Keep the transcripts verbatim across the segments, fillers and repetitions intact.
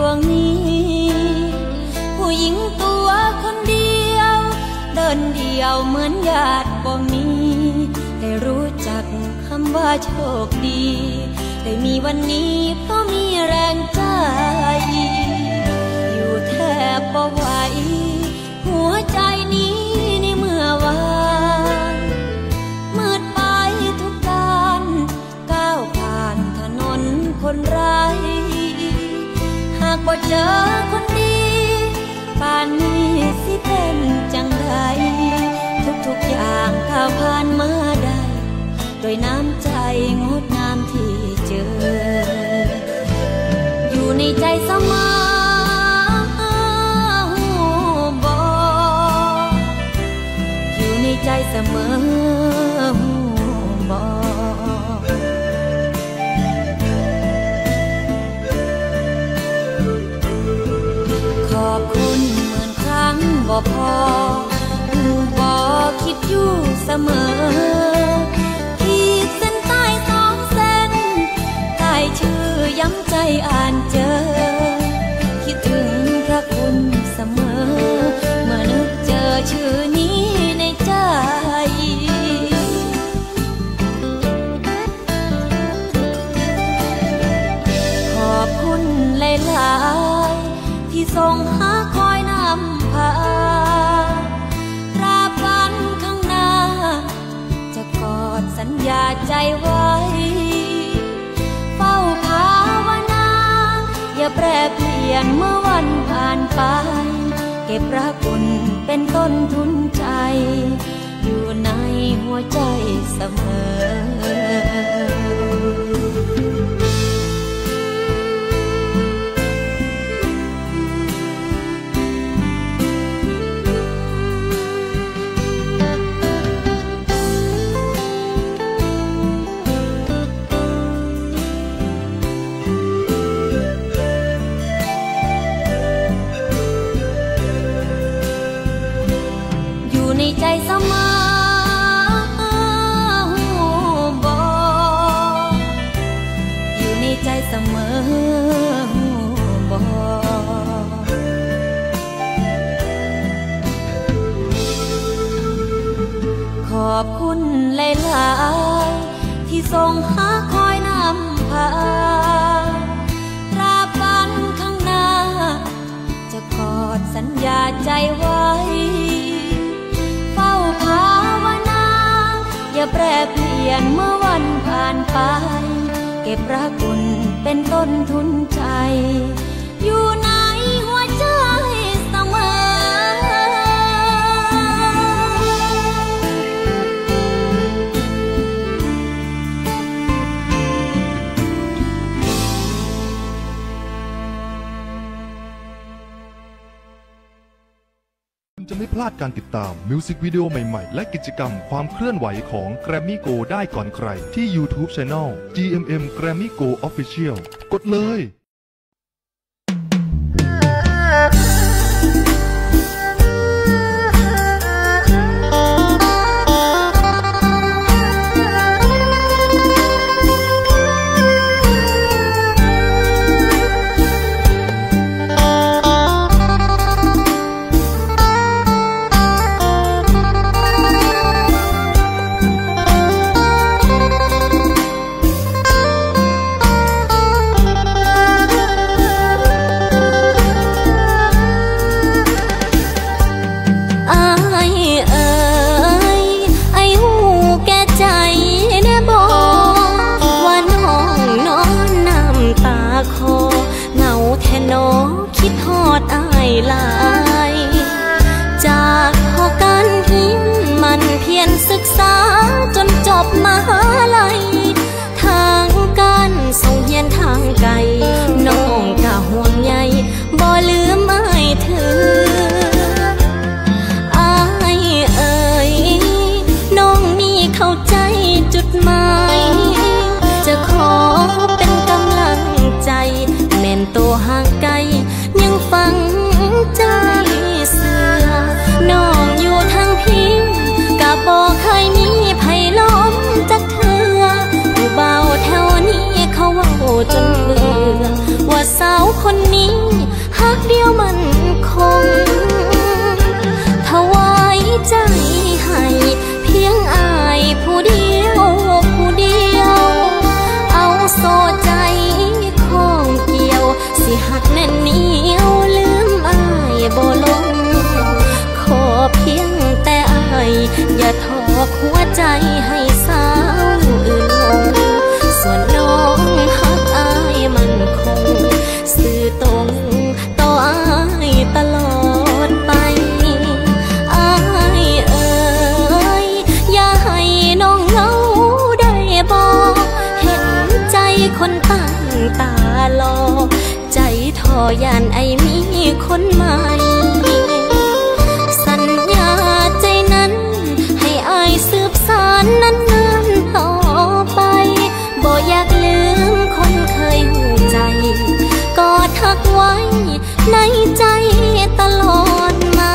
วงนี้ผู้หญิงตัวคนเดียวเดินเดียวเหมือนญาติบ่มีได้รู้จักคำว่าโชคดีได้มีวันนี้เพราะมีแรงใจอยู่แทบบ่ไหวหัวใจนี้ในเมื่อวานมืดไปทุกด้านก้าวผ่านถนนคนไร้หากบ่เจอคนดีป่านนี้สิเป็นจังใดทุกๆอย่างก้าวผ่านมาได้โดยน้ำใจงดงามที่เจออยู่ในใจเสมอบ่อยู่ในใจเสมอบ่ขอบคุณหมื่นครั้งบ่พอหูบ่คิดอยู่เสมอขีดเส้นใต้สองเส้นใต้ชื่อย้ำใจอ่านเจอคิดถึงพระคุณเสมอเมื่อนึกเจอชื่อนี้ในใจขอบคุณหลายๆที่ทรงหาคอยนำพาตราบวันข้างหน้าจะกอดสัญญาใจไว้เฝ้าภาวนาอย่าแปรเปลี่ยนเมื่อวันผ่านไปเก็บพระคุณเป็นต้นทุนใจอยู่ในหัวใจเสมอในใจเสมอบ่อยู่ในใจเสมอบ่ขอบคุณหลายๆที่ทรงหาคอยนำพาตราบวันข้างหน้าจะกอดสัญญาใจไว้ภาวนาอย่าแปรเปลี่ยนเมื่อวันผ่านไปเก็บพระคุณเป็นต้นทุนใจอยู่ในหัวใจเสมอจะไม่พลาดการติดตามมิวสิกวิดีโอใหม่ๆและกิจกรรมความเคลื่อนไหวของ Grammy Go ได้ก่อนใครที่ YouTube Channel จี เอ็ม เอ็ม Grammy Go Official กดเลยคิดฮอดอายหลายจากพอการหินมันเพียรศึกษาจนจบมหาลัยทางการส่งเรียนทางไกลน้องกะห่วงใยบ่ลืมอายเธออายเอ่ยน้องนี่เข้าใจจุดหมายจะขอเป็นกำลังใจแม่นตัวห่างไกลยังฟังใจเสือน้องอยู่ทางพี่กะบอกเคยมีไผล้มจากเธออกหัวใจให้สาวอื่นลงส่วนน้องฮักอายมันคงสื่อตรงต่ออายตลอดไปอายเอ่ยอย่าให้น้องเหงาได้บอกเห็นใจคนตั้งตารอใจทอยานไอมีคนใหม่สัญญาใจนั้นให้อายสืบสานนั้นนานต่อไปบ่อยากลืมคนเคยหูใจก็ทักไว้ในใจตลอดมา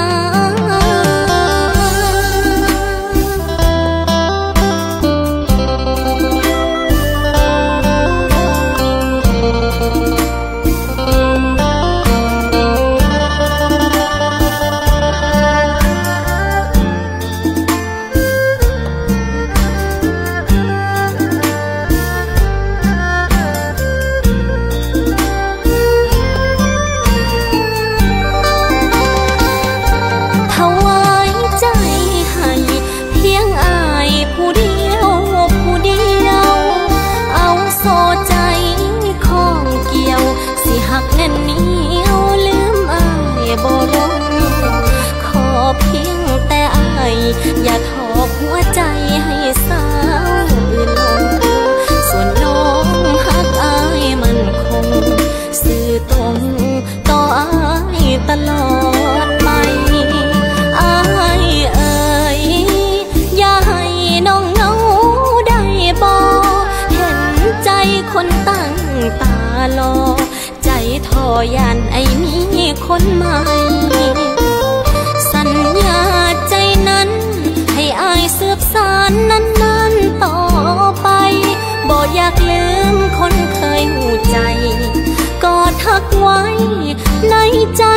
หักแน่นเหนียวลืมอายบ่ลงขอเพียงแต่อายอย่าทอกหัวใจให้สาวอื่นลงส่วนน้องหักอายมันคงสื่อตรงต่ออายตลอดไปอายเอ่ยอย่าให้น้องเหงาได้บ่เห็นใจคนตั้งตารอใจทอยานไอมีคนใหม่สัญญาใจนั้นให้อายสืบสานนั้นนานต่อไปบ่อยากลืมคนเคยหูใจก็ทักไว้ในใจ